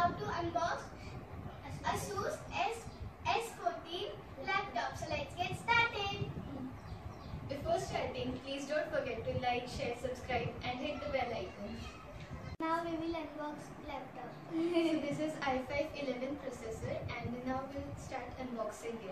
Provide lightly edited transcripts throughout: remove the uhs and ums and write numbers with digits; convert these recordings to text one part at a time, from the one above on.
to unbox Asus S14 laptop. So let's get started. Before starting, please don't forget to like, share, subscribe and hit the bell icon. Now we will unbox laptop. So this is i5 11 processor and now we'll start unboxing it.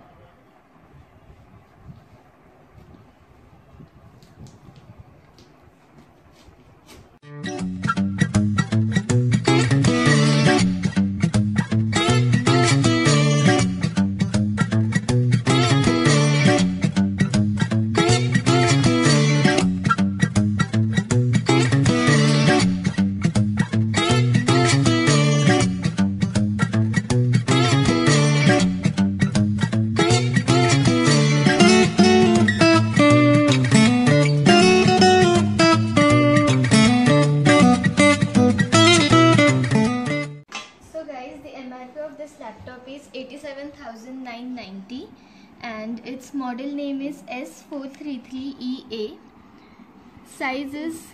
This laptop is 87,990 and its model name is S433EA. Size is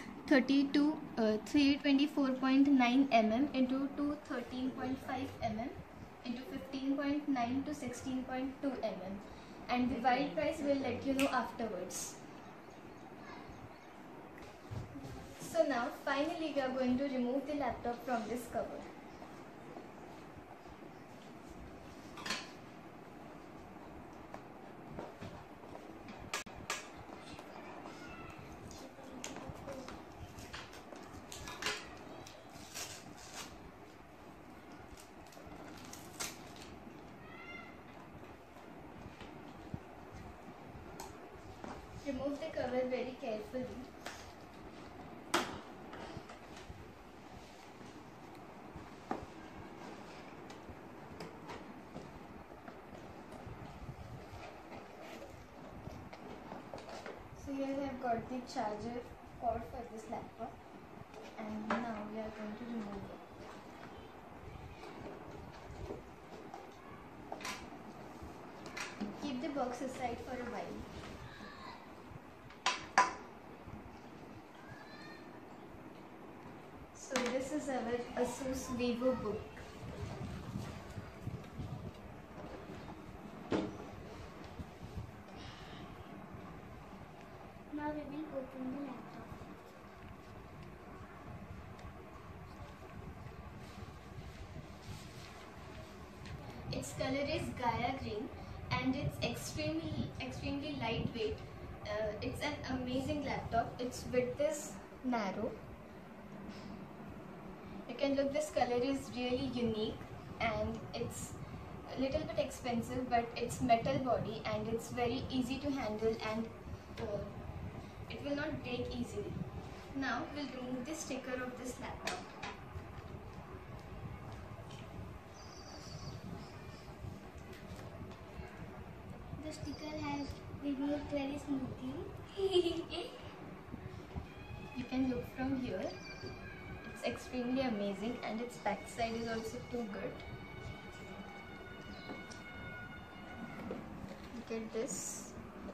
324.9 mm into 213.5 mm into 15.9 to 16.2 mm, and the wide price will let you know afterwards. So now finally we are going to remove the laptop from this cover. Remove the cover very carefully. So here I have got the charger cord for this laptop, and now we are going to remove it. Keep the box aside for a while. So this is our Asus VivoBook. Now we will open the laptop. Its color is Gaia green and it's extremely lightweight. It's an amazing laptop. Its width is narrow. You can look, this color is really unique and it's a little bit expensive, but it's metal body and it's very easy to handle and it will not break easily. Now we'll remove the sticker of this laptop. The sticker has removed very smoothly. You can look from here. It's extremely amazing and its backside is also too good. Look at this.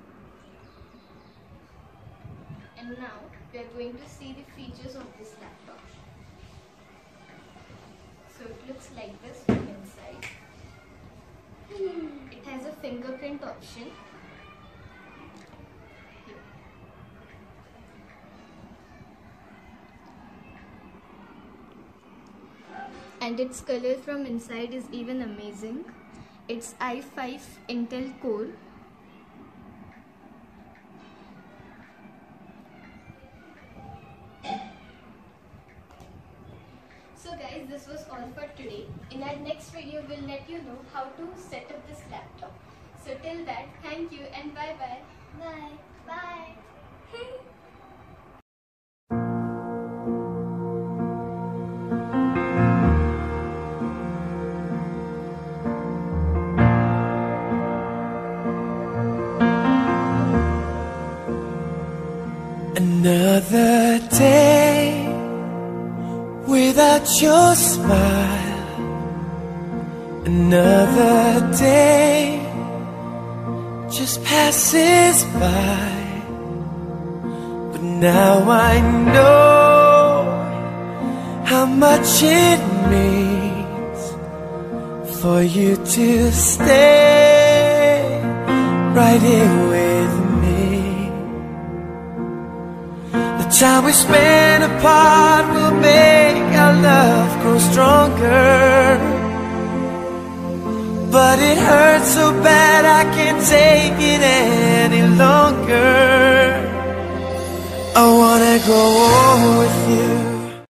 And now we are going to see the features of this laptop. So it looks like this from inside. It has a fingerprint option. And its color from inside is even amazing. It's i5 Intel Core. So guys, this was all for today. In our next video, we'll let you know how to set up this laptop. So till that, thank you and bye bye. Bye. Bye. Another day without your smile. Another day just passes by. But now I know how much it means for you to stay right here with me. The time we spend apart will make our love grow stronger, but it hurts so bad I can't take it any longer. I wanna grow old with